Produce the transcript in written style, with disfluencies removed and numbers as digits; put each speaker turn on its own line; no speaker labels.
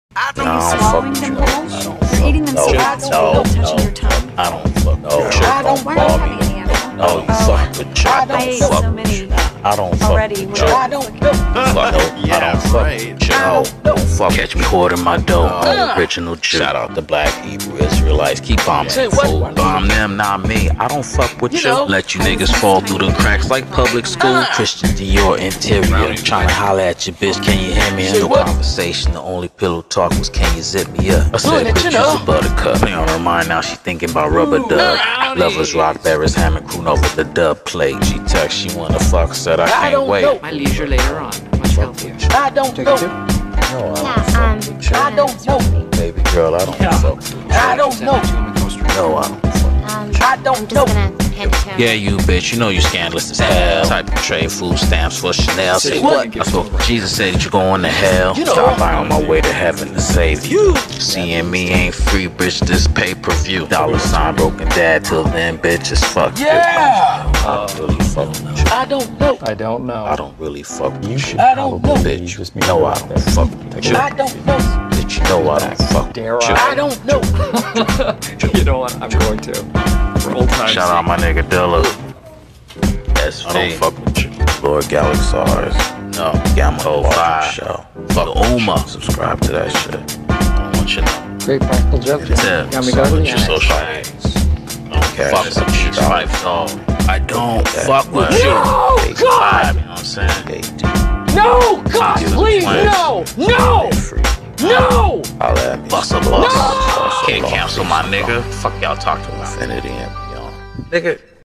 Are you swallowing them whole? You're eating them slow without touching your tongue.
I don't fuck no chick.
Why are you having any of them?
No, you fuck with chick.
I ate so many
I don't fuck
already.
with chick. I don't fuck with chick. Don't fuck. Catch me hoarding my dough. Original chick. Shout out to Black Hebrew Israelites. Keep bombing. Bomb them, not me. I don't fuck with you. Let you niggas fall through the cracks like public school. Christian Dior interior. Trying to holler at your bitch. Can you hear me? In the conversation, the only pillow talk was, can you zip me up? I said, bitch, use a buttercup. Play on her mind now, she thinking about rubber dub. Lovers, rock bearers, hammer, croon over the dub plate. She text, she wanna fuck, said I can't wait.
My leisure later on, much healthier.
I don't know.
No, I don't
know.
Baby girl, I don't fuck with you.
I don't know.
No, I don't fuck.
I don't know.
Yeah, you bitch, you know you scandalous as hell. Type of trade food stamps for Chanel. Say what? I spoke. Jesus said that you're going to hell. Stop by on my way to heaven to save you. Seeing me ain't free, bitch. This pay-per-view. $sign broken dad. Till then, bitch, it's fuck.
Yeah.
I don't really fuck with you.
I don't know.
I don't know.
I don't really fuck with you.
I don't know.
Bitch, you know I don't fuck with you.
I don't know.
Bitch, you know I don't fuck with you.
I don't know.
You know what? I'm going to. For old times.
Shout out my nigga Dilla. SV. I don't fuck with you. Lord GALAXAR'S. No. Gamma 05 show. Fuck Uma. Subscribe to that shit. I don't want you to know.
Great practical joke. Got me going.
Your social aids. Fuck with you. Life, dog. I don't fuck with you.
No, God!
You know what I'm saying?
No, God, please, no, no, no!
Holla at me. Bust a bus. Can't cancel my nigga. Fuck y'all talk to infinity and beyond. Nigga.